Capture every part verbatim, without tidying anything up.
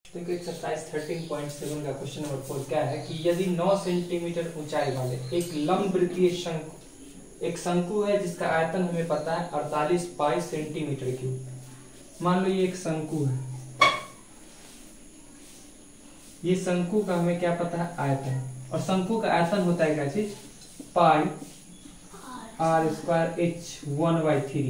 देखो exercise thirteen point seven का question number four क्या है कि यदि नौ सेंटीमीटर ऊंचाई वाले एक लंबवृत्तीय शंकु एक शंकु है जिसका आयतन हमें पता है अड़तालीस पाई सेंटीमीटर क्यूब। मान लो ये एक शंकु है, ये शंकु का हमें क्या पता है आयतन, और शंकु का आयतन होता है क्या चीज pi r square h one by three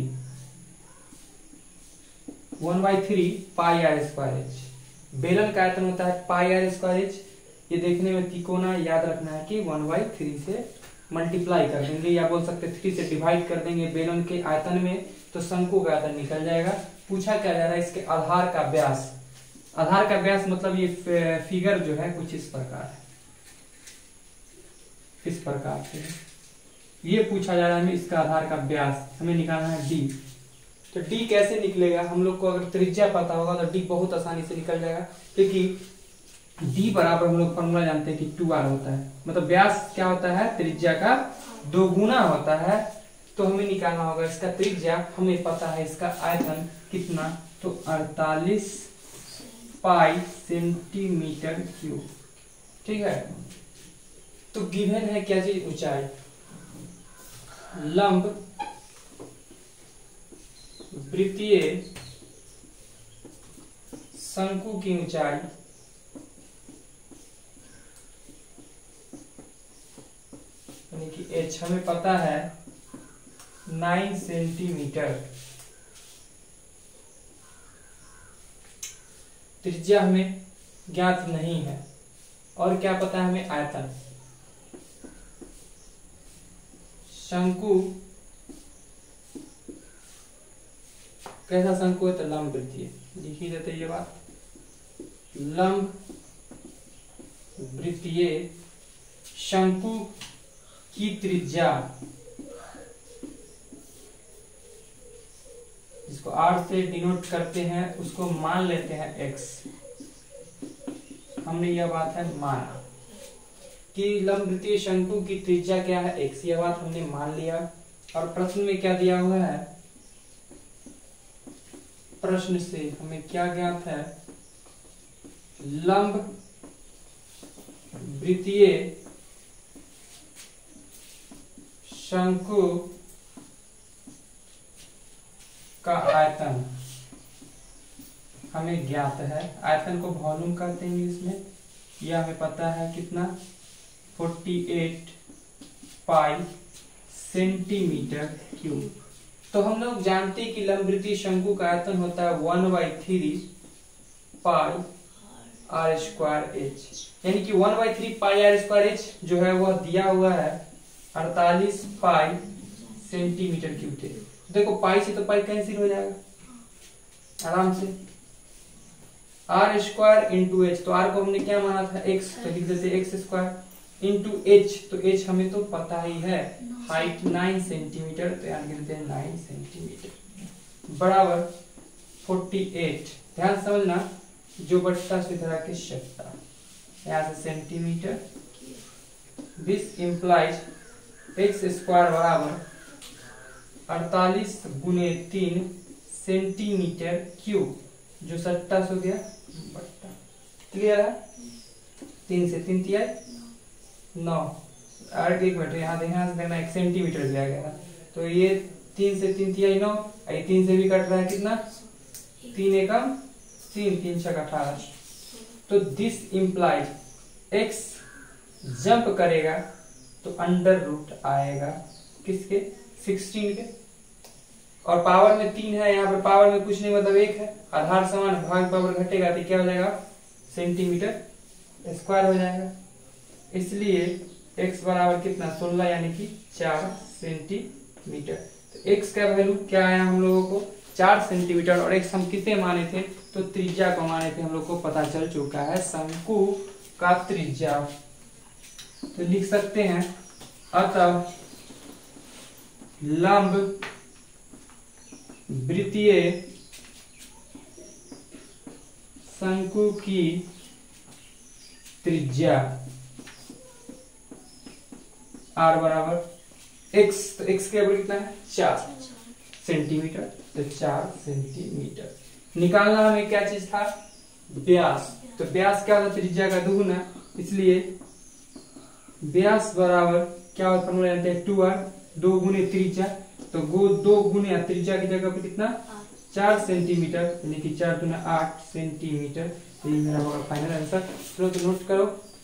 one by three pi r square h. बेलन का आयतन होता है पाई आर स्क्वायर एच। ये देखने में तिकोना, याद रखना है कि वन बाई थ्री से मल्टीप्लाई कर देंगे या बोल सकते थ्री से डिवाइड कर देंगे बेलन के आयतन में, तो शंकु का आयतन निकल जाएगा। पूछा क्या जा रहा है इसके आधार का व्यास। आधार का व्यास मतलब ये फिगर जो है कुछ इस प्रकार है, इस प्रकार से ये पूछा जा रहा है हमें इसका आधार का व्यास हमें निकालना है डी। तो डी कैसे निकलेगा, हम लोग को अगर त्रिज्या पता होगा तो डी बहुत आसानी से निकल जाएगा, क्योंकि डी बराबर हम लोग फॉर्मूला जानते हैं कि टू आर होता है, मतलब व्यास क्या होता है त्रिज्या का दो गुना होता है। तो हमें निकालना होगा इसका त्रिज्या, हमें पता है इसका आयतन कितना, तो अड़तालीस पाई सेंटीमीटर क्यूब। ठीक है, तो गिवन है क्या चीज ऊंचाई, लंब वृत्तीय शंकु की ऊंचाई यानी कि एच हमें पता है नाइन सेंटीमीटर, त्रिज्या हमें ज्ञात नहीं है, और क्या पता है हमें आयतन। शंकु कैसा शंकु है तो लंब वृत्तीय, लिख ही देते ये बात, लंब वृत्तीय शंकु की त्रिज्या, जिसको आर से डिनोट करते हैं उसको मान लेते हैं एक्स। हमने यह बात है माना कि लंब वृत्तीय शंकु की त्रिज्या क्या है एक्स, यह बात हमने मान लिया। और प्रश्न में क्या दिया हुआ है, प्रश्न से हमें क्या ज्ञात है, लंब वृत्तीय शंकु का आयतन हमें ज्ञात है। आयतन को वॉल्यूम करते हैं इंग्लिश में, यह हमें पता है कितना अड़तालीस पाई सेंटीमीटर क्यूब। तो हम लोग जानते हैं कि लंबवृत्तीय शंकु का आयतन होता है one by three pi r square h, यानी कि one by three pi r square h जो है वह दिया हुआ है अड़तालीस पाई सेंटीमीटर क्यूब थे। देखो पाई से तो पाई कैंसिल हो जाएगा आराम से, आर स्क्वायर इंटू एच, तो आर को हमने क्या माना था एक्स, तो लिख देते एक्स स्क्वायर इंटू एच, तो एच हमें तो पता ही है हाइट नाइन सेंटीमीटर, तो यहाँ लिख देते हैं नाइन सेंटीमीटर बराबर अड़तालीस। ध्यान समझना, जो बट्टा सुधरा के शट्टा, यहाँ से centimetre, this implies x square बराबर अड़तालीस गुने तीन सेंटीमीटर क्यूब, जो सट्टा सो गया बट्टा। क्लियर है, तीन से तीन तिया नौ, और एक मिनट यहाँ देखना देखना एक सेंटीमीटर दिया गया, तो ये तीन से तीन तिया नौ, ये तीन से भी कट रहा है कितना, तीन एकम तीन, तीन छह अठारह। तो दिस इंप्लाइज एक्स जंप करेगा तो अंडर रूट आएगा किसके, सिक्सटीन के, और पावर में तीन है, यहाँ पर पावर में कुछ नहीं मतलब एक है, आधार समान भाग पावर घटेगा तो क्या हो जाएगा सेंटीमीटर स्क्वायर हो जाएगा। इसलिए x बराबर कितना सोलह यानी कि चार सेंटीमीटर। तो x का वैल्यू क्या आया हम लोगों को चार सेंटीमीटर, और x हम किसे माने थे तो त्रिज्या को माने थे, हम लोग को पता चल चुका है शंकु का त्रिज्या। तो लिख सकते हैं अतः लंब वृत्तीय शंकु की त्रिज्या आर बराबर एक्स, तो एक्स के बराबर कितना है चार सेंटीमीटर, तो चार सेंटीमीटर। निकालना हमें क्या चीज था व्यास, तो व्यास क्या होता है, त्रिज्या का दुगुना, इसलिए व्यास बराबर क्या होता फॉर्मूला जानते हैं, टू आर, दो गुने त्रिज्या, तो गो दो गुने त्रिज्या की जगह पे कितना, चार सेंटीमीटर, यानी कि चार गुना आठ सेंटीमीटर। ये मेरा होगा फाइनल आंसर। चलो तो नोट करो।